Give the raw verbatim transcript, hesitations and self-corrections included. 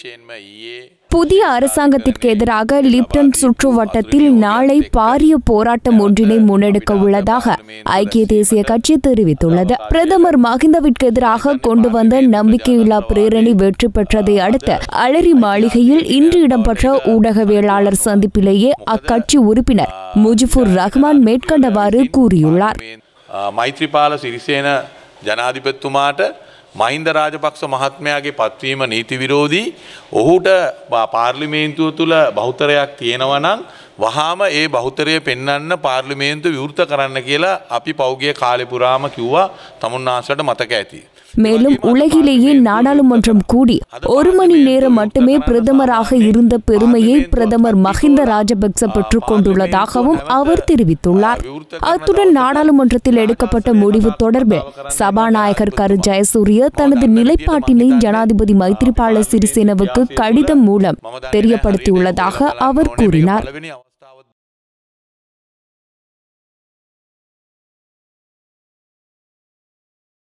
புதிய அரசாங்கத்திற்கு எதிராக லிப்டன் சுற்று வட்டத்தில் நாளை பாரிய போராட்டம் ஒன்றினை முன்னெடுக்க உள்ளதாக ஐக்கிய தேசிய கட்சி தெரிவித்துள்ளது. பிரதமர் மஹிந்தவிற்கு எதிராக கொண்டு வந்த நம்பிக்கையில்லா பிரேரணி வெற்றி பெற்றதை அடுத்து அலரி மாளிகையில் இன்று இடம்பெற்ற ஊடகவியலாளர் சந்திப்பிலேயே அக்கட்சி உறுப்பினர் முஜிபுர் ரஹ்மான் மேற்கண்டவாறு கூறியுள்ளார். மைத்ரிபால சிறிசேன ஜனாதிபதிතුමාට මහින්ද රාජපක්ෂ මහත්මයාගේ පත්වීම නීති විරෝධී ඔහුට පාර්ලිමේන්තුව තුළ බහුතරයක් තියෙනවා නම් වහාම ඒ බහුතරය පෙන්වන්න පාර්ලිමේන්තුව විවෘත කරන්න කියලා අපි පෞගිය කාලේ පුරාම කිව්වා තමුන්නාන්සලට මතක ඇති. மேலும் உலகிலேயே நாடாளுமன்றம் கூடி ஒரு மணி நேரம் மட்டுமே பிரதமராக இருந்த பெருமையை பிரதமர் மஹிந்த ராஜபக்ச பெற்றுக் கொண்டுள்ளதாகவும் அவர் தெரிவித்துள்ளார். அத்துடன் நாடாளுமன்றத்தில் எடுக்கப்பட்ட முடிவு தொடர்பில் சபாநாயகர் கரு ஜெயசூரிய தனது நிலைப்பாட்டினை ஜனாதிபதி மைத்ரிபால சிறிசேனவுக்கு கடிதம் மூலம் தெரியப்படுத்தியுள்ளதாக அவர் கூறினார்.